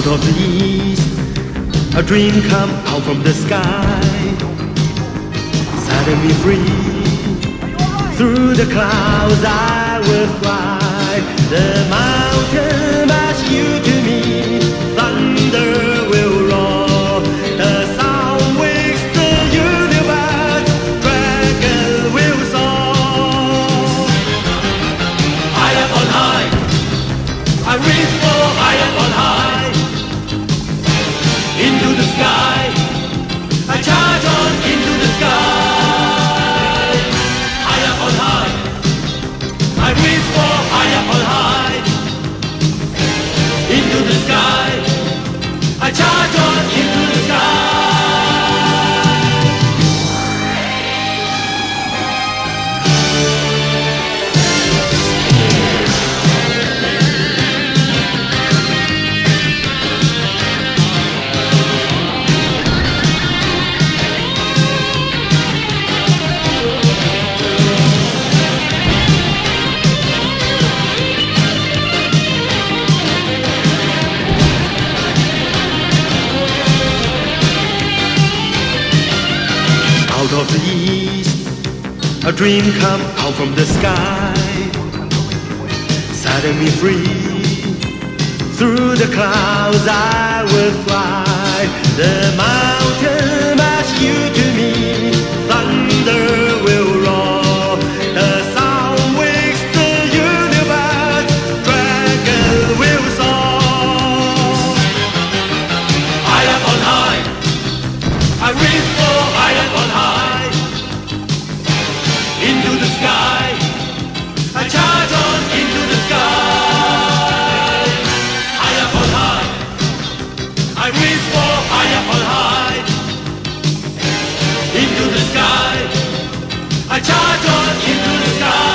of the east, a dream come out from the sky, setting me free. Through the clouds I will fly. The mountain asks you to me. Thunder will roar. The sound wakes the universe. Dragon will soar. High up on high, I reach for high up on high. Into the sky, I charge on into the sky. I reach for high up on high. Into the sky, I charge on into the sky. Out of the east, a dream come out from the sky, setting me free. Through the clouds I will fly. The mountain asks you to me. Thunder will roar. The sound wakes the universe. Dragon will soar. High up on high, I reach for high up on high. Into the sky, I charge on into the sky. High up on high, I reach for high up on high. Into the sky, I charge on into the sky.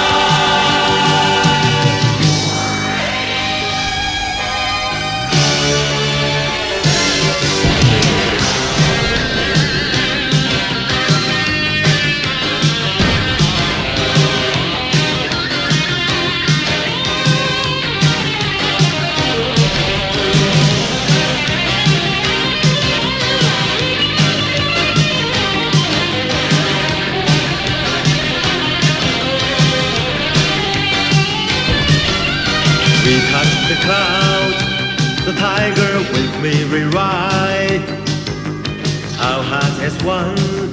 We touch the cloud, the tiger with me rewrite. Our hearts as one.